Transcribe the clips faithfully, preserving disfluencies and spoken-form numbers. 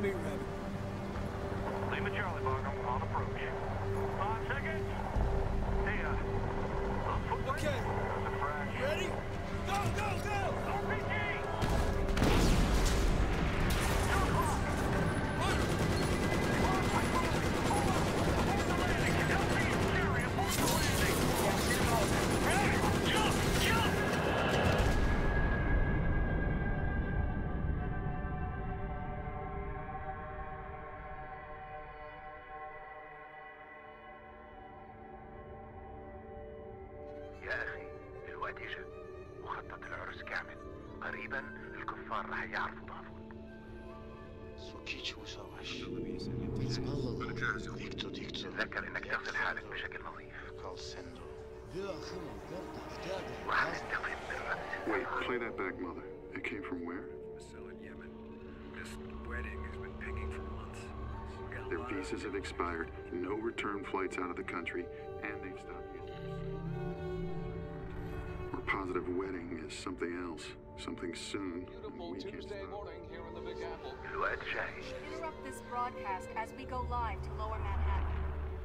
me, Rabbit. Lima Charlie, Markham, on approach. Five seconds. Hey, uh, look footwork. Okay. There's a crash. Ready? Go, go, go! R P G! يا أخي الوقت إجا وخطط العرس كامل. قريبا الكفار رح يعرفوا ضعفهم. تذكر إنك تغسل حالك بشكل نظيف. وراح نستقيم بالرأس. Wait, play that back, Mother. It came from where? Still in Yemen. This wedding has been pinging for months. Their visas have expired, no return flights out of the country, and they've stopped using We're positive wedding is something else, something soon. Beautiful Tuesday morning here in the Big Apple. الوقت جاي. Interrupt this broadcast as we go live to Lower Manhattan.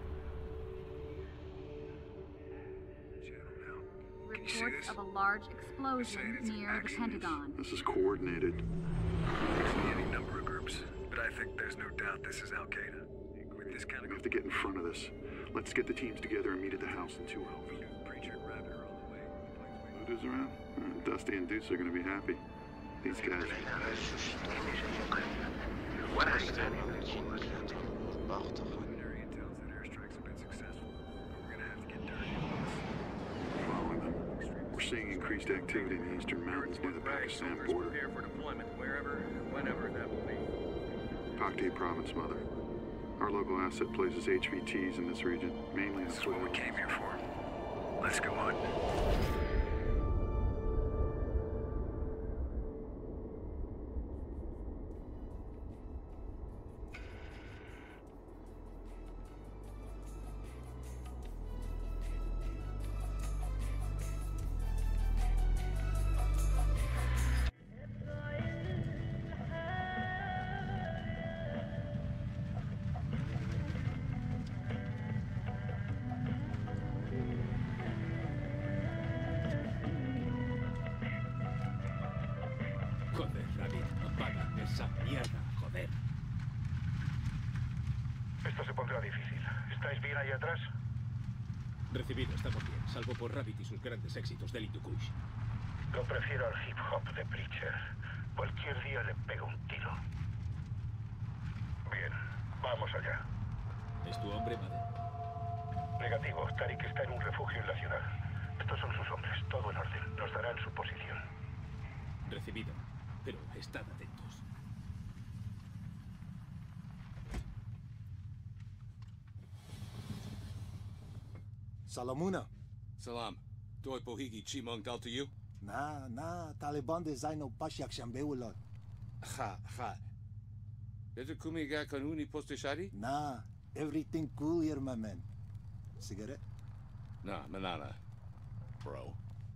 Reports of a large explosion near the Pentagon. This is coordinated. There's any number of groups, but I think there's no doubt this is Al Qaeda. With this kind We of have to get in front of this. Let's get the teams together and meet at the house in two hours. Preacher and Rabbit are on the way. Luda's around. Uh, Dusty and Deuce are going to be happy. These guys. Preliminary intel that airstrikes have been successful, but we're gonna have to get dirty on this. Following them. We're seeing increased activity in the eastern mountains near the Pakistan border. Prepare for deployment wherever and whenever that will be. Pakti province, Mother. Our local asset places H V Ts in this region, mainly in the This is what we came here for. Let's go on. Joder, Rabbit, apaga esa mierda, joder. Esto se pondrá difícil. ¿Estáis bien ahí atrás? Recibido, estamos bien, salvo por Rabbit y sus grandes éxitos del Hindu Kush. Lo prefiero al hip hop de Preacher. Cualquier día le pego un tiro. Bien, vamos allá. ¿Es tu hombre, madre? Negativo, Tariq está en un refugio en la ciudad. Estos son sus hombres, todo en orden. Nos darán su posición. Recibido, pero estad atentos. Salamuna. Salam. Doi Pohigi Chimong Dal to you? Na, na, Taliban de Zaino Pasyak Shambewulot. Ha, ha. Is it Kumiga Kanuni Postishari? Na, everything cool here, my man. Cigarette? Nah, manana. Bro.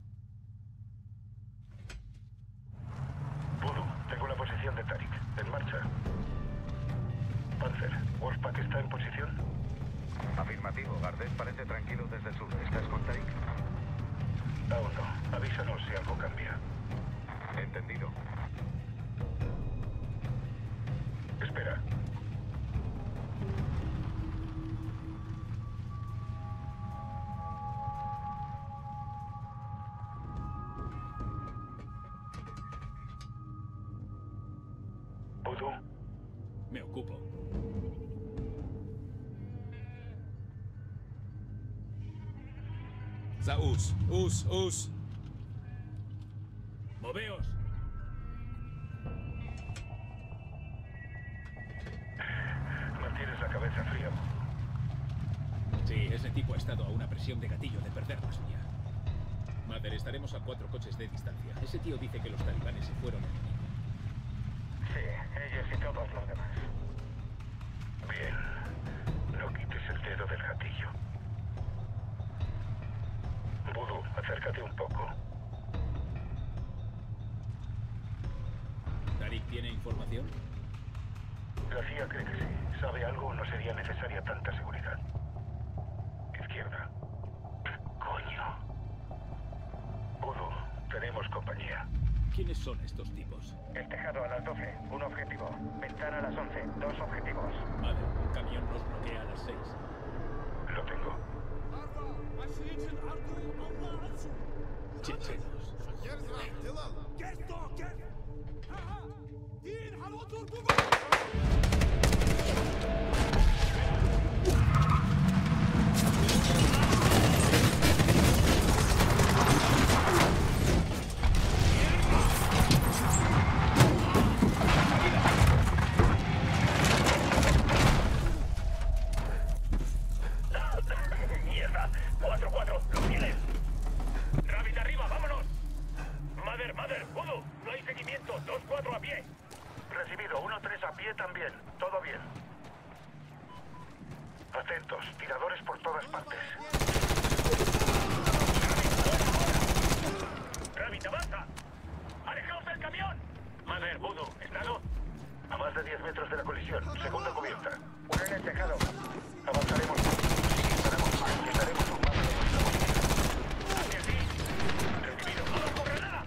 Voodoo, tengo la posición de Tariq. En marcha. Panzer, Wolfpack está en posición. Afirmativo, Gardet parece tranquilo desde el sur. ¿Estás con Tariq? Aún no. Avísanos si algo cambia. Entendido. Espera. Voodoo. Me ocupo. Za us, us, us. ¡Moveos! Mantienes la cabeza fría. Sí, ese tipo ha estado a una presión de gatillo de perder la suya. Mother, estaremos a cuatro coches de distancia. Ese tío dice que los talibanes se fueron enemigos. Sí, ellos y todos los demás. Bien. No quites el dedo del gatillo. Voodoo, acércate un poco. ¿Tariq tiene información? La C I A cree que sí. ¿Sabe algo? No sería necesaria tanta seguridad. Izquierda. Coño. Voodoo, tenemos compañía. ¿Quiénes son estos tipos? El tejado a las doce, un objetivo. Ventana a las once, dos objetivos. Vale, un camión nos bloquea a las seis. Lo tengo. Chechenos. ¡Mierda! cuatro cuatro, ¿lo tienes? Rabbit arriba, vámonos. Mother, Mother, Voodoo, no hay seguimiento. dos cuatro a pie. Recibido, uno tres a pie también. Todo bien. Atentos, tiradores por todas partes. Rabbit, avanza. ¡Alejaos del camión! Mother, Voodoo, ¿estado? A más de diez metros de la colisión. Segunda cubierta. Uno en el tejado. Avanzaremos. Estaremos más. Estaremos un paso de nuestra posición. Hacia aquí. Recibido. ¡Vamos con granada!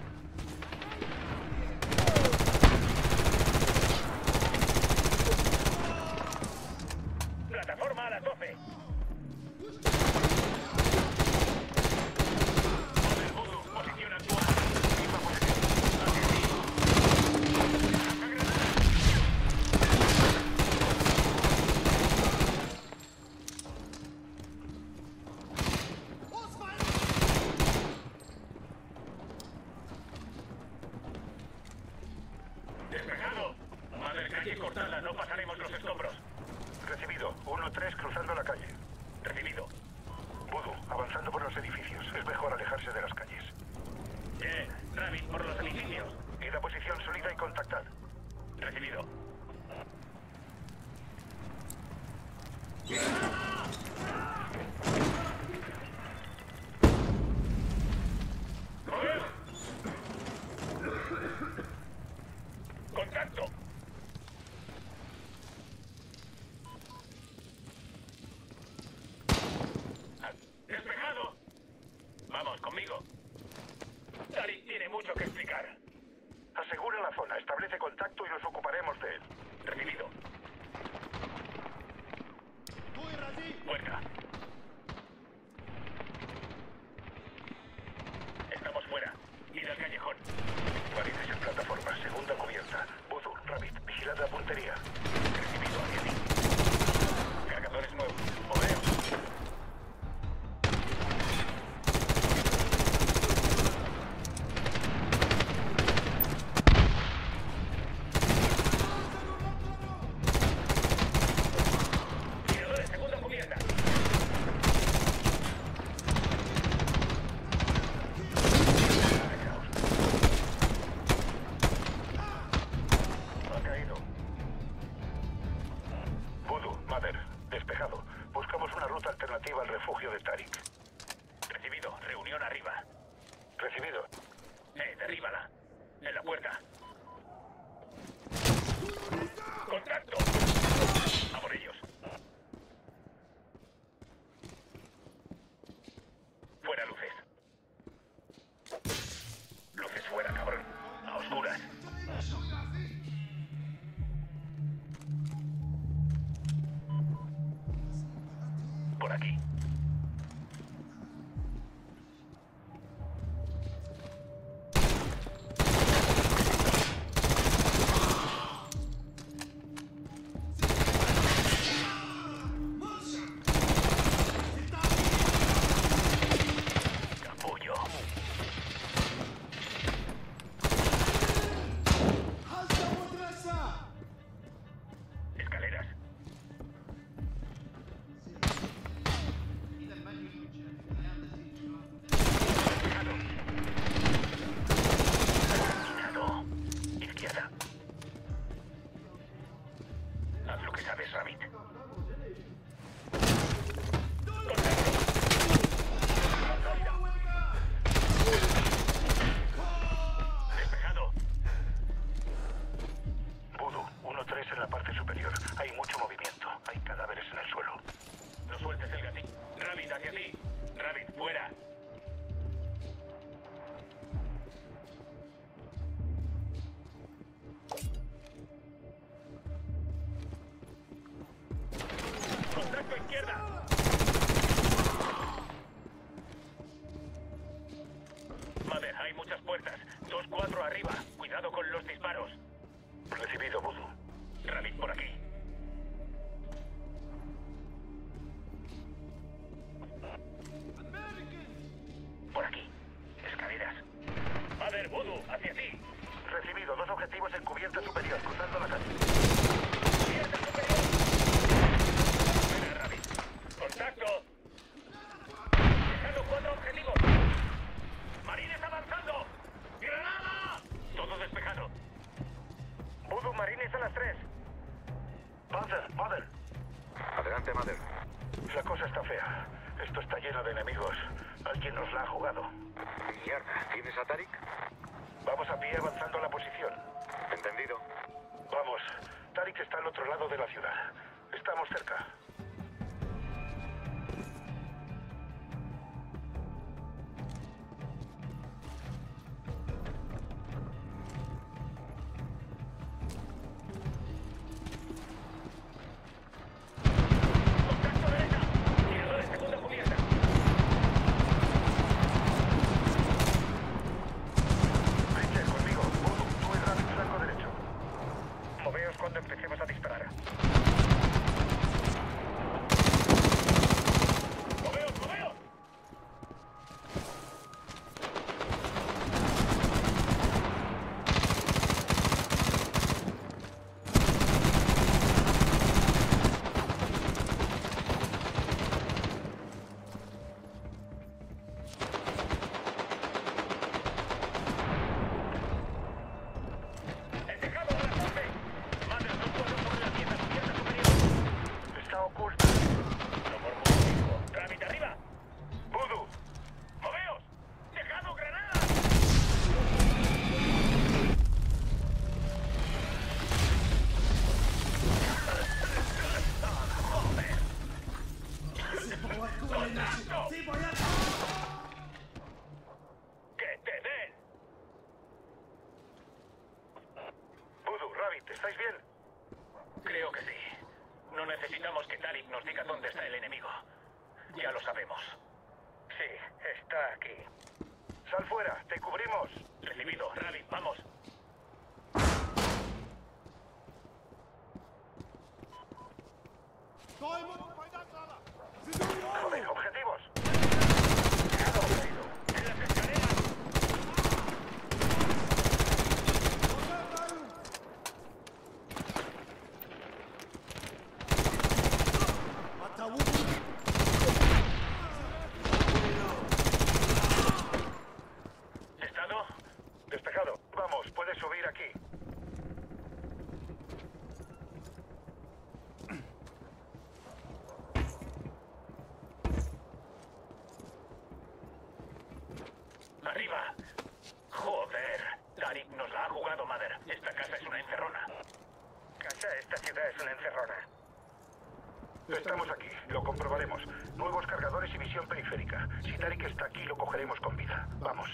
Plataforma a las doce. Mother, Voodoo, posición actual. Misma posición. Hacia aquí. ¡Lanza granada! Despejado. Mother, calle cortada, no pasaremos los escombros. Recibido. uno tres cruzando la calle. Recibido. Voodoo, avanzando por los edificios. Es mejor alejarse de las calles. Bien. Rabbit, por los edificios. Y la posición sólida y contactad. Recibido. ¡Joder! ¡Contacto! ¡Despejado! Vamos, conmigo. Dari tiene mucho que explicar. Asegura la zona, establece contacto y nos ocuparemos de él. Recibido. Puerta. Estamos fuera. Ir al callejón. Varices en plataforma, segunda cubierta. Voodoo, Rabbit, vigilad la puntería. Recibido hacia ti. Cargadores nuevos. Moveos. Tiradores, segunda cubierta. Ha caído. Voodoo, Mother, despejado. Buscamos una ruta alternativa al refugio de Tarik. Recibido. Reunión arriba. Recibido. Eh, derríbala. En la puerta. ¡Contacto! A por ellos. Fuera luces. Luces fuera, cabrón. A oscuras. Por aquí. Capullo. Escaleras. cañes en la parte superior. Hay mucho movimiento. Hay cadáveres en el suelo. No sueltes el gatillo. Rabbit, hacia ti. Rabbit, fuera. Contacto izquierda. Mother, hay muchas puertas. Dos, cuatro arriba. Cuidado con los disparos. Recibido, Voodoo. Rabbit, por aquí. Por aquí. Escaleras. Mother, Voodoo, hacia ti. Recibido. Dos objetivos en cubierta superior, cruzando la calle. Cubierta superior. Buena, Rabbit. Contacto. Dejando cuatro objetivos. Marines avanzando. ¡Granada! Todo despejado. Voodoo, marines a las tres. Mother, Mother. Adelante, Mother. La cosa está fea. Esto está lleno de enemigos. Alguien nos la ha jugado. Mierda. ¿Tienes a Tarik? Vamos a pie avanzando a la posición. Entendido. Vamos. Tarik está al otro lado de la ciudad. Estamos cerca. Contacto derecha. Tirado de segunda cubierta. Richard, conmigo. Voodoo, tú y Rabbit, flanco derecho. Moveos cuando empecemos a disparar. ¡Moveos, moveos! ¡El tejado a las once! Mother, no puedo por la pieza cubierta superior. Está oculta. No por mucho tiempo. Rabbit, arriba. Voodoo. ¡Moveos! ¡Tejado, granada! ¡Que te den! Voodoo, Rabbit, ¿estáis bien? Creo que sí. No necesitamos que Tarik nos diga dónde está el enemigo. Ya lo sabemos. Sí, está aquí. Sal fuera, te cubrimos. Recibido. Rabbit, vamos. Joder, objetivos. ¡En las escaleras! ¿Estado? Despejado. Vamos, puedes subir aquí. ¡Arriba! ¡Joder! Tarik nos la ha jugado, Mother. Esta casa es una encerrona. Casa, esta ciudad es una encerrona. Estamos aquí, lo comprobaremos. Nuevos cargadores y visión periférica. Si Tarik está aquí, lo cogeremos con vida. Vamos.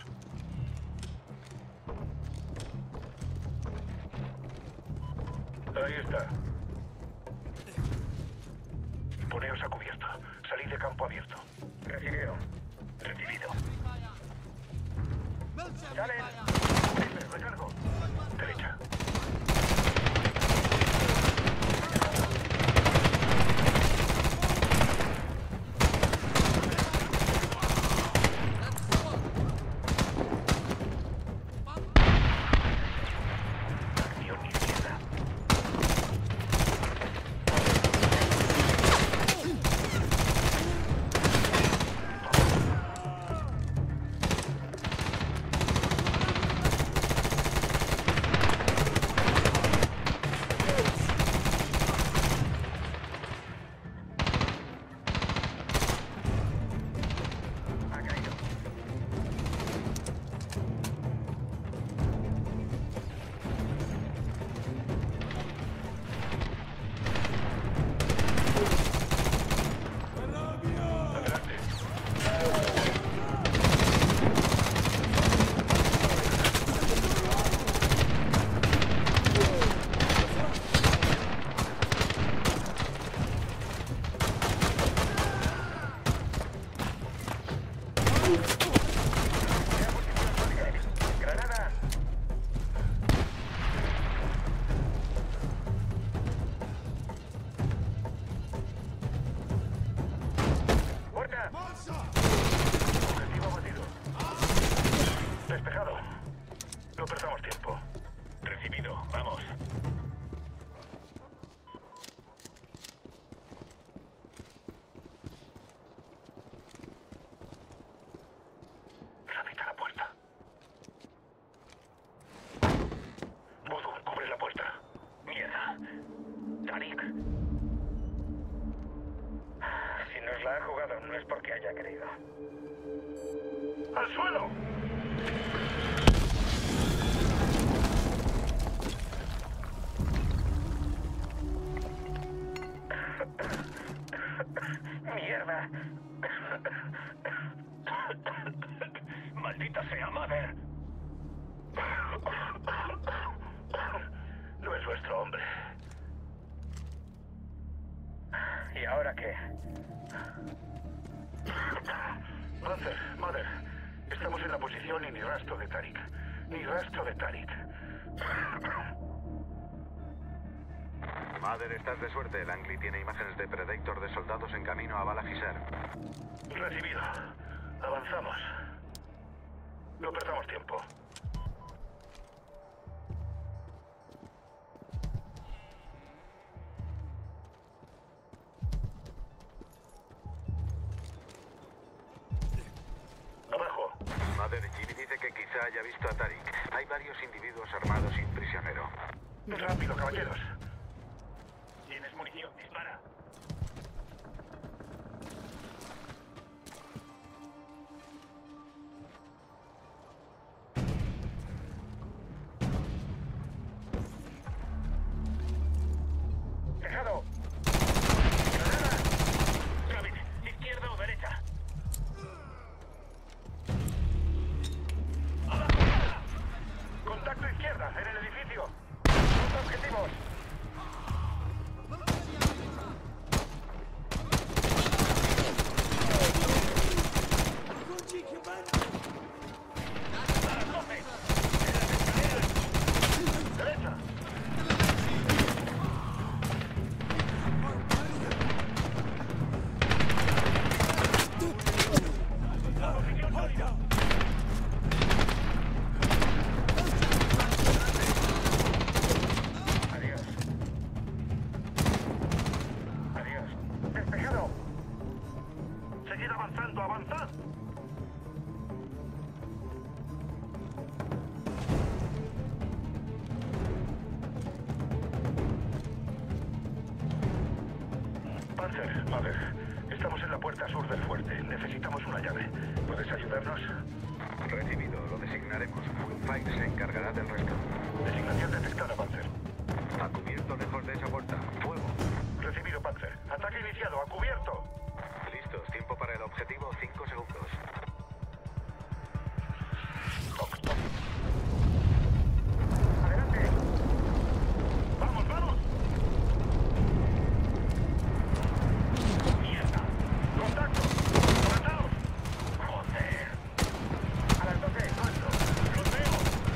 Ahí está. Poneos a cubierto. Salid de campo abierto. Recibido. Recibido. ¡Salen! Recargo. Derecha. Acción izquierda. salida. ¡Al suelo! ¡Mierda! ¡Maldita sea, Mother! No es vuestro hombre. ¿Y ahora qué? Panzer, Mother, estamos en la posición y ni rastro de Tariq. Ni rastro de Tariq. Mother, estás de suerte. Langley tiene imágenes de Predator de soldados en camino a Balajiser. Recibido. Avanzamos. No perdamos tiempo. Abajo. Mother, Jimmy dice que quizá haya visto a Tariq. Hay varios individuos armados y un prisionero. Rápido, caballeros. ¿Tienes munición? Dispara. ¡Dejado! ¡Granada! Travis, ¿izquierda o derecha? ¡Abajo! ¡Contacto izquierda, en el edificio! ¡Dos objetivos! Mother, estamos en la puerta sur del fuerte. Necesitamos una llave. ¿Puedes ayudarnos? Recibido, lo designaremos. Fullfire se encargará del resto. Designación detectada, Panzer. A cubierto lejos de esa puerta. Fuego. Recibido, Panzer. Ataque iniciado. A cubierto. Listos. Tiempo para el objetivo. Cinco segundos. Toc, toc. Adelante. Vamos, vamos. Mierda. Contacto. Avanzados. Joder. A las doce. Nuestro. Los veo.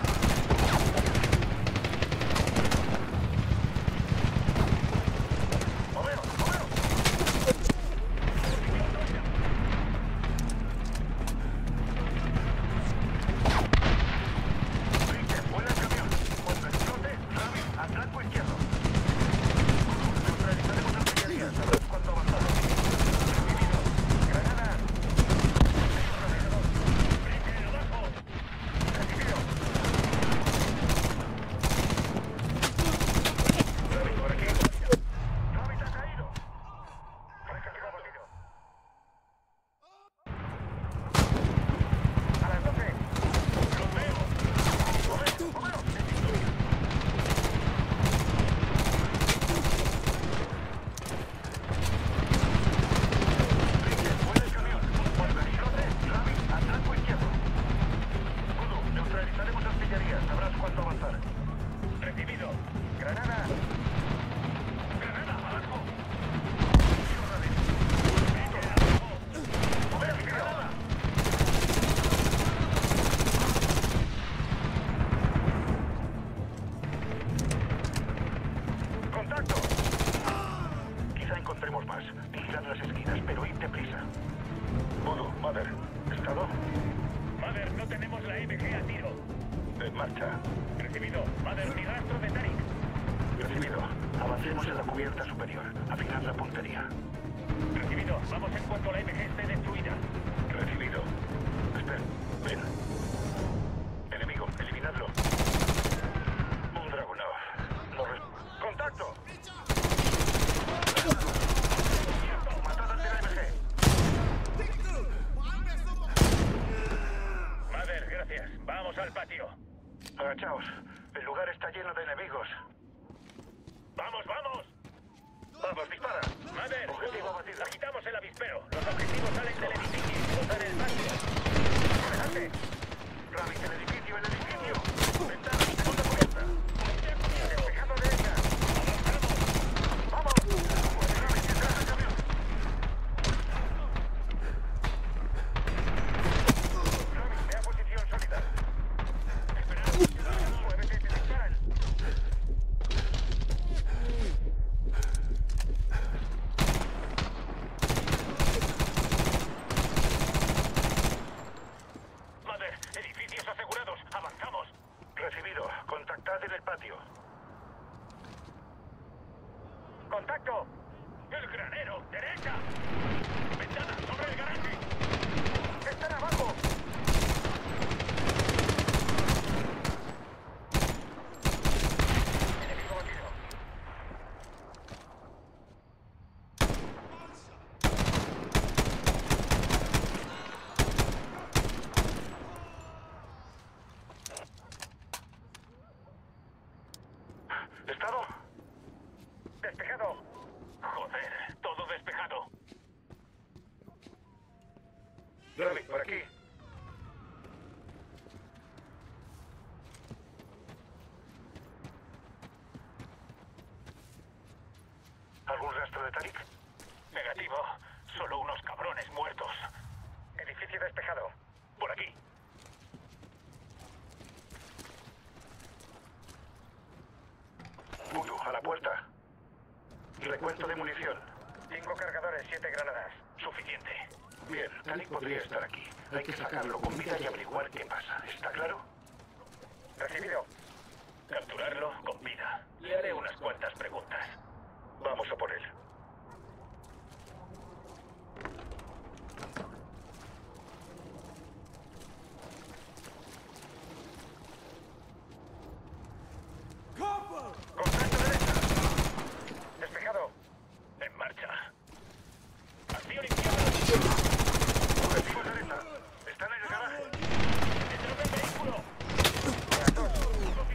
Moveos, moveos. Brinque, vuela el camión. Cuando explote, Rami, al flanco izquierdo. Neutralizaremos artillería. Sabrás cuándo avanzar. Recibido. Granada. Brinque, abajo. Recibido. Rami, por aquí. Rami, te ha caído. Recarga rápido. A las doce. Los veo. Moveos, moveos. Brinque, vuela el camión. Cuando explote, Rami, al flanco izquierdo. Voodoo, neutralizaremos artillería. Sabrás cuándo avanzar. Recibido. Granada. Granada, abajo. Brinque, abajo. Moveos, granada. ¡Contacto! Quizá encontremos más. Vigilad las esquinas, pero id deprisa. Voodoo, Mother. ¿Estado? Mother, no tenemos la M G a tiro. En marcha. Recibido. Mother, ni rastro de Tariq. Recibido. Avancemos en la cubierta superior. Afinad la puntería. Recibido. Vamos en cuanto la M G esté destruida. Recibido. Espera. Ven. Enemigo. Eliminadlo. Un Dragunov. Lo res- ¡Contacto! ¡Matad al de la M G! de enemigos. ¡Vamos, vamos! ¡Vamos, dispara! Mother, Objetivo abatido. agitamos el avispero. Los objetivos salen del edificio y cruzan el patio. ¡Adelante! Rabbit, el edificio, el edificio. Ventana, segunda cubierta. Despejado derecha. ¡Vamos! ¡Mueve Rabbit detrás del camión! Rabbit, vea posición sólida. Esperad. Muévete, te disparan. Mother, edificios asegurados. Avanzamos. Recibido. Contactad en el patio. ¡Contacto! ¡El granero! ¡Derecha! ¡Ventana! ¡Sobre el garaje! ¡Están abajo! Enemigo batido. ¿Estado? Despejado. Joder, todo despejado. Rabbit, por aquí. ¿Algún rastro de Tariq? Negativo. Solo unos cabrones muertos. Edificio despejado. Por aquí. Voodoo, a la puerta. Recuento de munición. Cinco cargadores, siete granadas. Suficiente. Bien, Tariq podría estar aquí. Hay que sacarlo con vida y averiguar qué pasa. ¿Está claro? Recibido. Capturarlo con vida. Le haré unas cuantas preguntas. Vamos a por él. ¡Contacto derecha! Despejado. En marcha. Acción izquierda. Objetivo derecha. Están en el garaje. Detrás del vehículo. Reactor.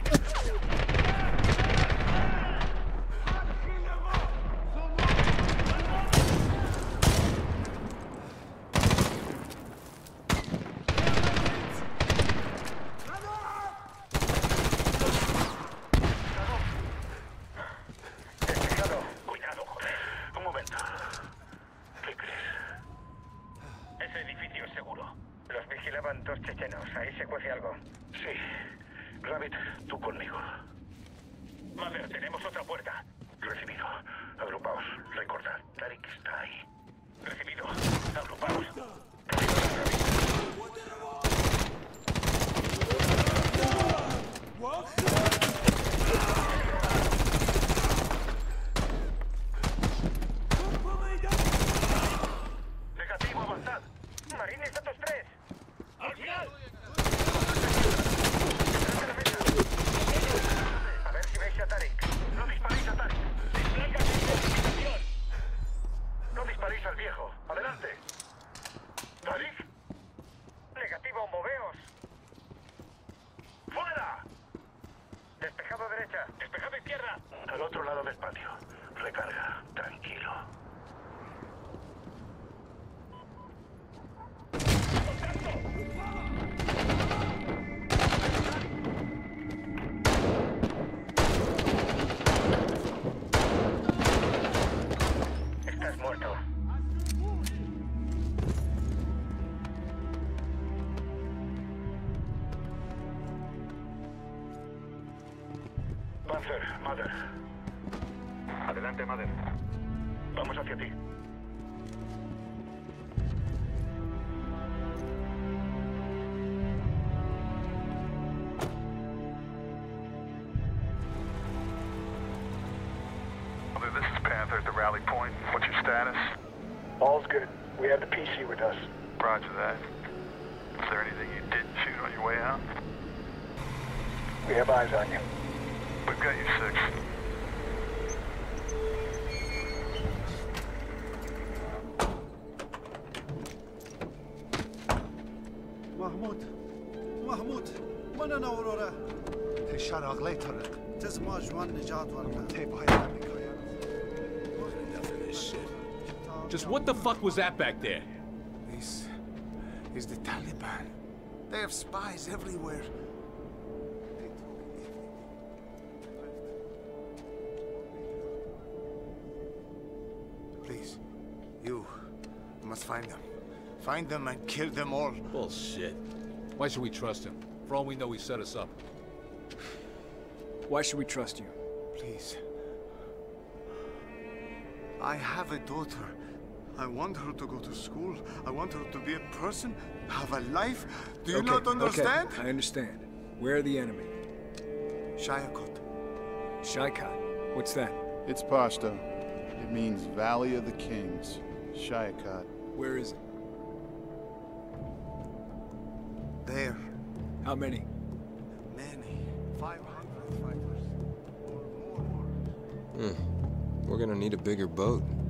Despejado. Cuidado, joder. Un momento. ¿Qué crees? Ese edificio es seguro. Los vigilaban dos chechenos. Ahí se cuece algo. Sí. Rabbit, tú conmigo. Mother, tenemos otra puerta. Recibido. Agrupaos. Recordad, Tariq está ahí. Recibido. Agrupaos. Negativo, avanzad. Marines, datos tres. ¡Al final! Detrás de la mesa. A ver si veis a Tariq. No disparéis a Tariq. No disparéis al viejo. Adelante. ¿Tariq? Negativo, moveos. ¡Fuera! Despejado derecha. Despejado izquierda. Al otro lado del patio. Recarga. Tranquilo. Estás muerto. Panzer, Mother. Adelante, Mother. Vamos hacia ti. Mother, this is Panther at the rally point. What's your status? All's good. We have the P C with us. Roger that. Is there anything you didn't shoot on your way out? We have eyes on you. We've got you six. محمود محمود من أنا أورورا الشرق لا يطرق تزم Just what the fuck was that back there? This is the Taliban. They have spies everywhere. Please, you must find them. Find them and kill them all. Bullshit. Why should we trust him? For all we know, he set us up. Why should we trust you? Please. I have a daughter. I want her to go to school. I want her to be a person, have a life. Do you okay, not understand? Okay, I understand. Where are the enemy? Shayakot. Shayakot? What's that? It's Pashto. It means Valley of the Kings. Shayakot. Where is it? There. How many? Many. five hundred fighters. Or more. Hmm. We're gonna need a bigger boat.